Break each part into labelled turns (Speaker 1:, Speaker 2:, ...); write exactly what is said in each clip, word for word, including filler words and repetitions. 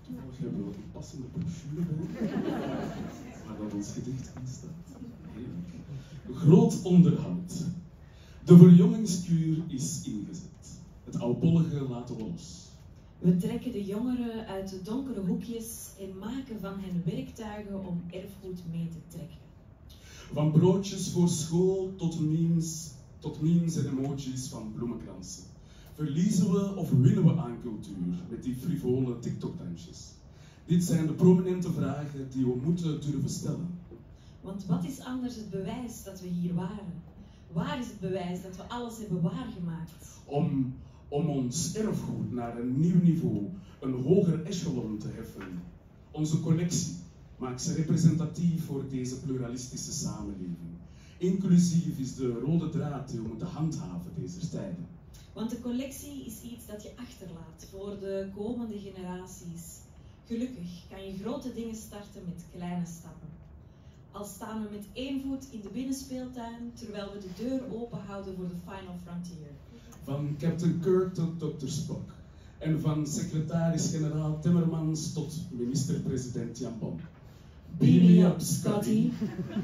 Speaker 1: Toevallig hebben we wat een passende brochure bij, waar dat ons gedicht in staat. Heerlijk. Groot onderhoud. De verjongingskuur is ingezet. Het oudbollige laten we los.
Speaker 2: We trekken de jongeren uit de donkere hoekjes en maken van hen werktuigen om erfgoed mee te trekken.
Speaker 1: Van broodjes voor school tot memes, tot memes en emojis van bloemenkransen. Verliezen we of winnen we aan cultuur met die frivole TikTok-dansjes? Dit zijn de prominente vragen die we moeten durven stellen.
Speaker 2: Want wat is anders het bewijs dat we hier waren? Waar is het bewijs dat we alles hebben waargemaakt?
Speaker 1: Om, om ons erfgoed naar een nieuw niveau, een hoger echelon te heffen. Onze collectie maakt ze representatief voor deze pluralistische samenleving. Inclusief is de rode draad die we moeten handhaven deze tijden.
Speaker 2: Want de collectie is iets dat je achterlaat voor de komende generaties. Gelukkig kan je grote dingen starten met kleine stappen. Al staan we met één voet in de binnenspeeltuin, terwijl we de deur open houden voor de Final Frontier.
Speaker 1: Van Captain Kirk tot dokter Spock. En van secretaris-generaal Timmermans tot minister-president Jan Bon.
Speaker 2: Beam me up, Scotty.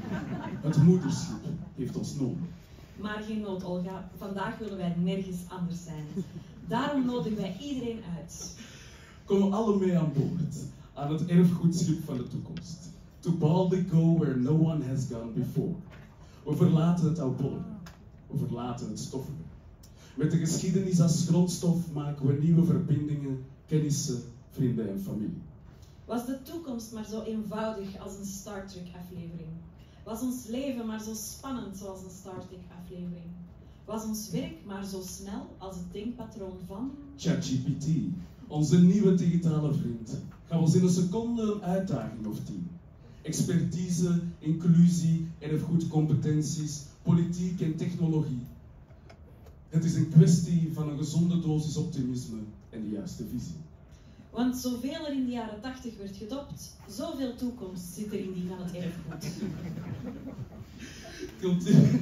Speaker 1: Het moederschip heeft ons nodig.
Speaker 2: Maar geen nood, Olga. Vandaag willen wij nergens anders zijn. Daarom nodigen wij iedereen uit.
Speaker 1: Kom alle mee aan boord, aan het erfgoedschip van de toekomst. To boldly go where no one has gone before. We verlaten het oudbollige. We verlaten het stoffige. Met de geschiedenis als grondstof maken we nieuwe verbindingen, kennissen, vrienden en familie.
Speaker 2: Was de toekomst maar zo eenvoudig als een Star Trek aflevering? Was ons leven maar zo spannend zoals een Star Trek aflevering? Was ons werk maar zo snel als het denkpatroon van
Speaker 1: ChatGPT, onze nieuwe digitale vriend, gaf ons in een seconde een uitdaging of tien. Expertise, inclusie, erfgoedcompetenties, politiek en technologie. Het is een kwestie van een gezonde dosis optimisme en de juiste visie.
Speaker 2: Want zoveel er in de jaren tachtig werd gedopt, zoveel toekomst zit er in die van het erfgoed.
Speaker 1: Cultuur.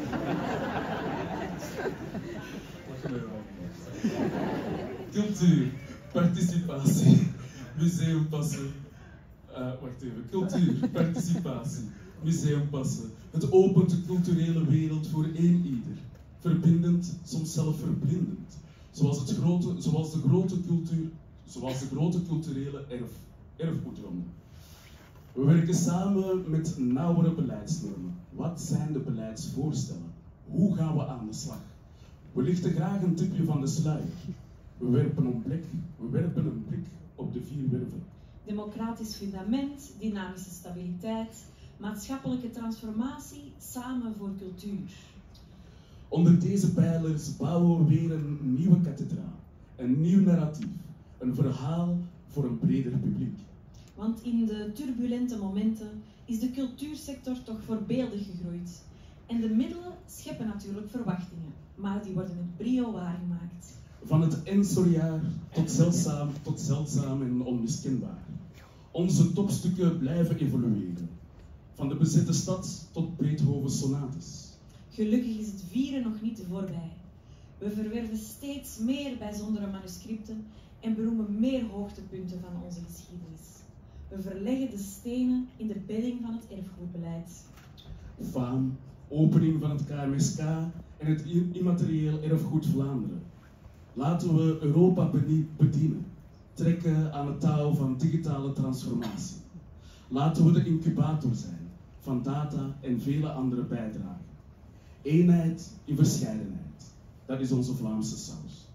Speaker 1: Cultuur, participatie, museumpassen. Uh, wacht even. Cultuur, participatie, museumpassen. Het opent de culturele wereld voor één ieder. Verbindend, soms zelf verblindend. Zoals, het grote, zoals, de, grote cultuur, zoals de grote culturele erf, erfgoedronde. We werken samen met nauwere beleidsnormen. Wat zijn de beleidsvoorstellen? Hoe gaan we aan de slag? We lichten graag een tipje van de sluier. We werpen een blik, we werpen een blik op de vier werven.
Speaker 2: Democratisch fundament, dynamische stabiliteit, maatschappelijke transformatie, samen voor cultuur.
Speaker 1: Onder deze pijlers bouwen we weer een nieuwe kathedraal, een nieuw narratief, een verhaal voor een breder publiek.
Speaker 2: Want in de turbulente momenten is de cultuursector toch voorbeeldig gegroeid. En de middelen scheppen natuurlijk verwachtingen, maar die worden met brio waargemaakt.
Speaker 1: Van het ensoriaar tot zeldzaam, tot zeldzaam en onmiskenbaar. Onze topstukken blijven evolueren. Van de bezette stad tot Beethoven's sonates.
Speaker 2: Gelukkig is het vieren nog niet voorbij. We verwerven steeds meer bijzondere manuscripten en beroemen meer hoogtepunten van onze geschiedenis. We verleggen de stenen in de bedding van het erfgoedbeleid.
Speaker 1: Faam, opening van het K M S K en het immaterieel erfgoed Vlaanderen. Laten we Europa bedienen, trekken aan het touw van digitale transformatie. Laten we de incubator zijn van data en vele andere bijdragen. Eenheid in verscheidenheid, dat is onze Vlaamse saus.